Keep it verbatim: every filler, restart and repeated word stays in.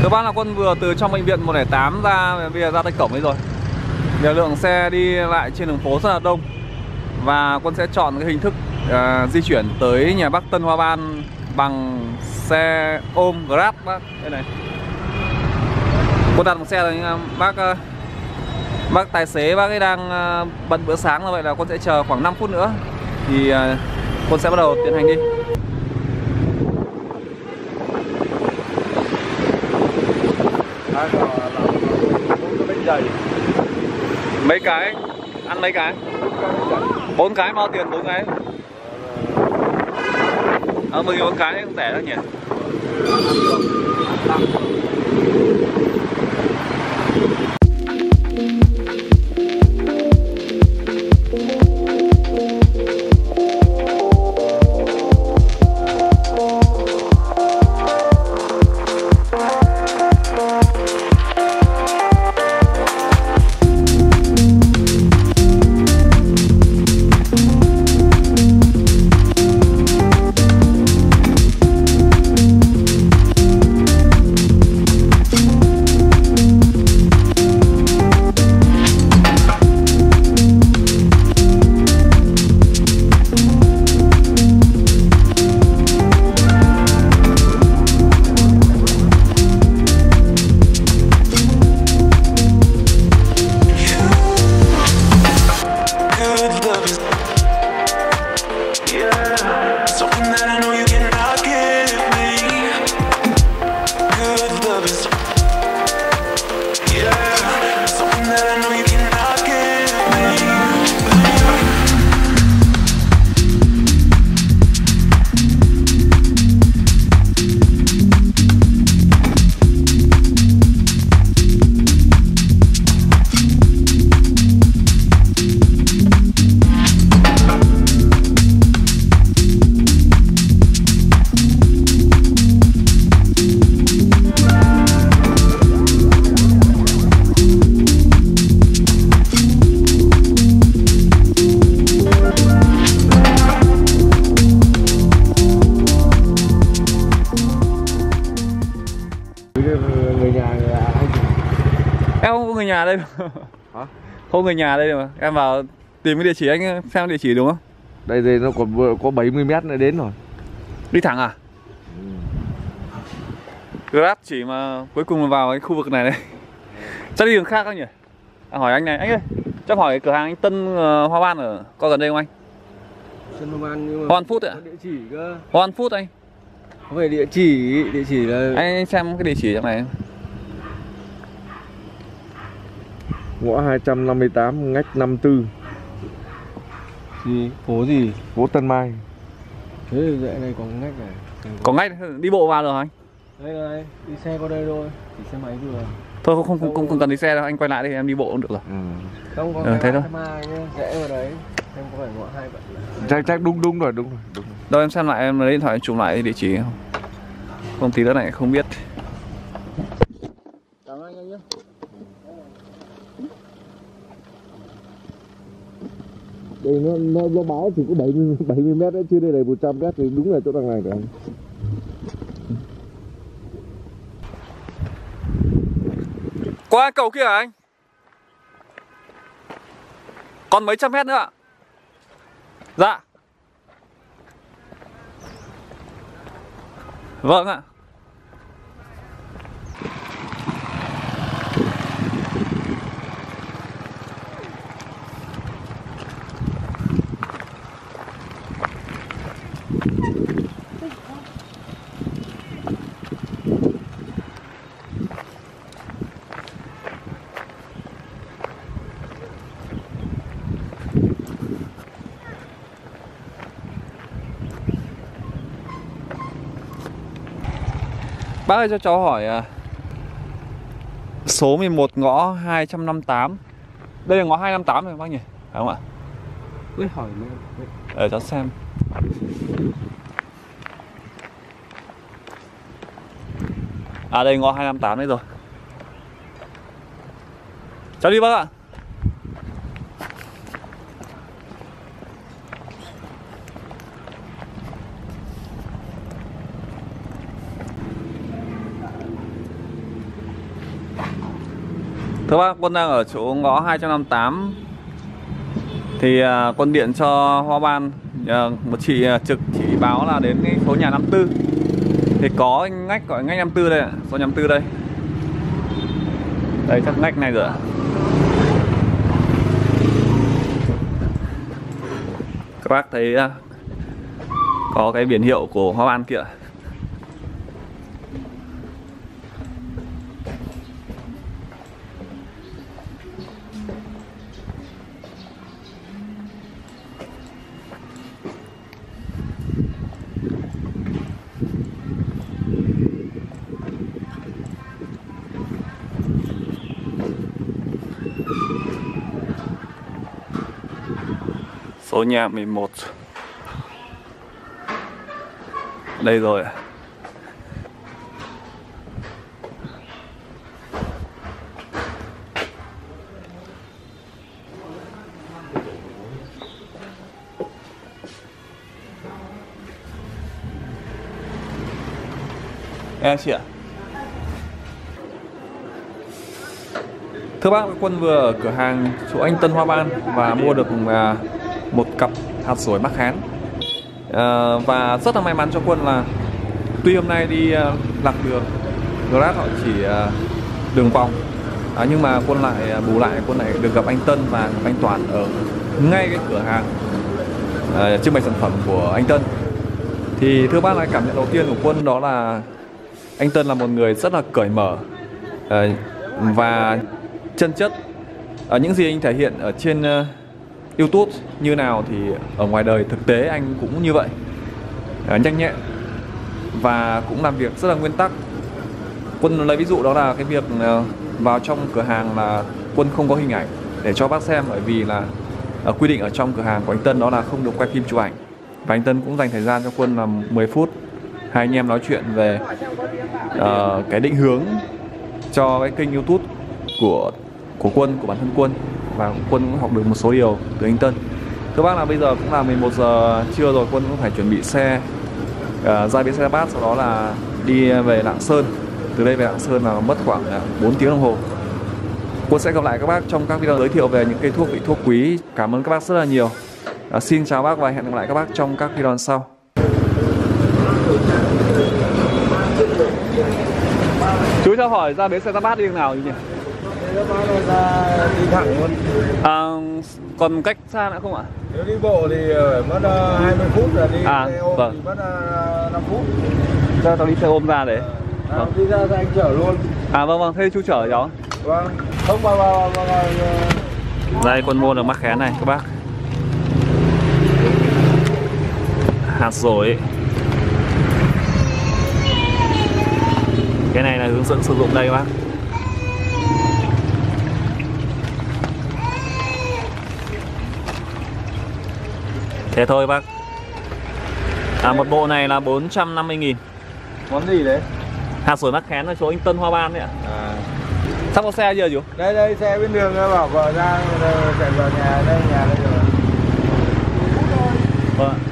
bác là Quân vừa từ trong bệnh viện một không tám ra, bây giờ ra tới cổng ấy rồi. Giờ lượng xe đi lại trên đường phố rất là đông. Và Quân sẽ chọn cái hình thức uh, di chuyển tới nhà bác Tân Hoa Ban bằng xe ôm Grab bác. Đây này. Quân đặt một xe rồi nhưng bác uh, bác tài xế bác ấy đang uh, bận bữa sáng, như vậy là Quân sẽ chờ khoảng năm phút nữa thì uh, Quân sẽ bắt đầu tiến hành đi. Mấy cái? Ăn mấy cái? Bốn cái bao tiền bốn cái? Ờ, mười nghìn bốn cái cũng rẻ đó nhỉ? Em không có người nhà đây đâu. Hả? Không người nhà đây mà. Em vào tìm cái địa chỉ, anh xem địa chỉ đúng không? Đây đây nó còn có bảy mươi mét nữa đến rồi. Đi thẳng à? Ừ. Grab chỉ mà cuối cùng là vào cái khu vực này đây. Chắc đi đường khác không nhỉ? À, hỏi anh này, anh ơi, chắc hỏi cái cửa hàng anh Tân uh, Hoa Ban ở có gần đây không anh? Tân Hoa Ban nhưng mà Hoa Ban Food ạ? Địa chỉ cơ. Hoa Ban Food anh. Không phải địa chỉ, địa chỉ là anh, anh xem cái địa chỉ trong này. ngõ hai trăm năm mươi tám ngách năm tư. Gì? Phố gì? Phố Tân Mai. Thế thì dạy này có ngách này. Có ngách đi bộ vào được hả anh? Đây là đây, đi xe qua đây thôi, chỉ xe máy vừa. Thôi không không không, không, không cần đi xe đâu, anh quay lại đi, em đi bộ cũng được rồi. Ừ. Không có ừ, thế thôi. Mai nhá, rẽ vào đấy. Em có phải ngõ hai vậy. Chắc chắc đúng đúng rồi, đúng rồi, đúng rồi. Đâu em xem lại, em lấy điện thoại chụp lại địa chỉ không? Công ty đó này không biết. Cảm ơn anh nhé. Đây nó, nó, nó báo chỉ có bảy mươi mét đấy, chứ đây là một trăm mét thì đúng là chỗ đằng này rồi. Qua cầu kia hả anh? Còn mấy trăm mét nữa ạ? Dạ. Vâng ạ. Bác ơi cho cháu hỏi à, số mười một ngõ hai trăm năm mươi tám. Đây là ngõ hai trăm năm mươi tám rồi bác nhỉ? Phải không ạ? Ui hỏi nữa. Để cháu xem. À đây ngõ hai trăm năm mươi tám đấy rồi. Cháu đi bác ạ. Thưa bác, Quân đang ở chỗ ngõ hai trăm năm mươi tám. Thì uh, Quân điện cho Hoa Ban, uh, một chị uh, trực chỉ báo là đến cái số nhà năm tư. Thì có ngách gọi ngách năm tư đây ạ, số năm tư đây. Đây chắc ngách này rồi ạ. Các bác thấy uh, có cái biển hiệu của Hoa Ban kìa. Số nhà mười một. Đây rồi. Em chị ạ. Thưa bác, Quân vừa ở cửa hàng chỗ anh Tân Hoa Ban và mua được một cặp hạt sủi mắc khén. À, và rất là may mắn cho Quân là tuy hôm nay đi uh, lạc đường, Grab họ chỉ uh, đường vòng, à, nhưng mà Quân lại uh, bù lại Quân lại được gặp anh Tân và gặp anh Toàn ở ngay cái cửa hàng uh, trưng bày sản phẩm của anh Tân. Thì thưa bác, là cảm nhận đầu tiên của Quân đó là anh Tân là một người rất là cởi mở uh, và chân chất. Ở những gì anh thể hiện ở trên uh, YouTube như nào thì ở ngoài đời thực tế anh cũng như vậy, à, nhanh nhẹn và cũng làm việc rất là nguyên tắc. Quân lấy ví dụ đó là cái việc uh, vào trong cửa hàng là Quân không có hình ảnh để cho bác xem, bởi vì là uh, quy định ở trong cửa hàng của anh Tân đó là không được quay phim chụp ảnh. Và anh Tân cũng dành thời gian cho Quân là mười phút, hai anh em nói chuyện về uh, cái định hướng cho cái kênh YouTube của của Quân, của bản thân Quân, và Quân cũng học được một số điều từ anh Tân. Thưa bác, là bây giờ cũng là mười một giờ trưa rồi, Quân cũng phải chuẩn bị xe uh, ra bến xe Bát, sau đó là đi về Lạng Sơn. Từ đây về Lạng Sơn là mất khoảng uh, bốn tiếng đồng hồ. Quân sẽ gặp lại các bác trong các video giới thiệu về những cây thuốc vị thuốc quý. Cảm ơn các bác rất là nhiều. Uh, xin chào bác và hẹn gặp lại các bác trong các video sau. Chú cho hỏi ra bến xe Giáp Bát đi đường nào nhỉ? Ra đi thẳng luôn. À, còn cách xa nữa không ạ? Nếu đi bộ thì mất hai mươi phút, rồi đi à, xe ôm vâng. thì mất năm phút. Cho tao đi xe ôm ra đấy. À, vâng. Đi ra cho anh chở luôn. À vâng vâng, thế chú chở cháu. Vâng, không bao bao bao bao. Đây, Quân mua được mắc khén này các bác. Hạt dổi. Cái này là hướng dẫn sử dụng đây các bác. Thế thôi bác. À, một bộ này là bốn trăm năm mươi nghìn. Món gì đấy? Hạt sủi mắc khén là chỗ anh Tân Hoa Ban đấy ạ. À. Sắp có xe chưa chú? Đây đây, xe bên đường bảo vợ ra chạy vào nhà đây, nhà đây rồi. Vâng.